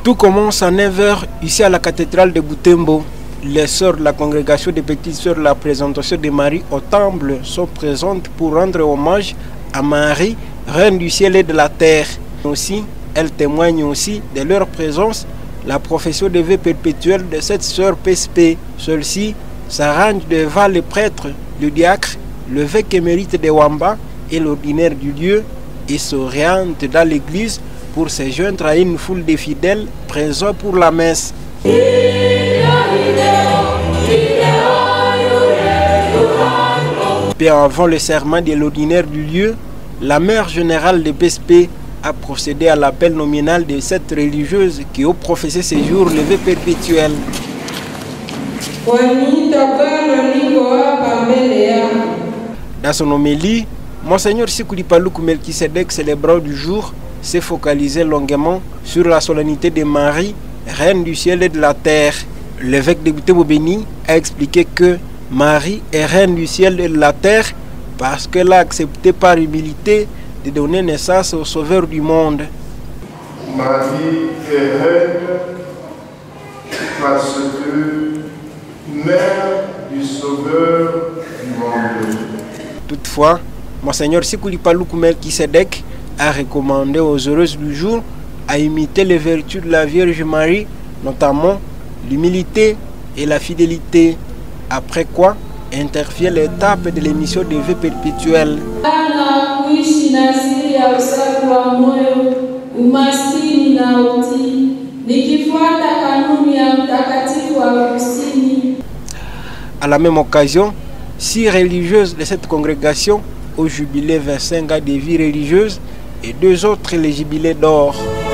Tout commence à 9 h ici à la cathédrale de Butembo. Les sœurs de la congrégation des petites sœurs de la présentation de Marie au temple sont présentes pour rendre hommage à Marie, reine du ciel et de la terre. Aussi, elles témoignent aussi de leur présence la profession de vœux perpétuelle de cette sœur PSP. Celle-ci s'arrange devant les prêtres, le diacre, l'évêque émérite de Wamba et l'ordinaire du lieu et s'oriente dans l'église pour se joindre à une foule de fidèles présents pour la messe. Peu avant le serment de l'ordinaire du lieu, la mère générale de PSP a procédé à l'appel nominal de cette religieuse qui a professé ces jours le vœu perpétuel. Dans son homélie, Monseigneur Sikuli Paluku Melchisedek, célébrant du jour, s'est focalisé longuement sur la solennité de Marie, reine du ciel et de la terre. L'évêque de Butembo Béni a expliqué que Marie est reine du ciel et de la terre parce qu'elle a accepté par humilité de donner naissance au Sauveur du monde. Marie est reine parce que mère du Sauveur du monde. Toutefois, Monseigneur Sikuli Paluku Melchisedek a recommandé aux heureuses du jour à imiter les vertus de la Vierge Marie, notamment l'humilité et la fidélité. Après quoi intervient l'étape de l'émission des vœux perpétuels. À la même occasion, 6 religieuses de cette congrégation au jubilé 25 ans de vie religieuse et 2 autres les jubilés d'or.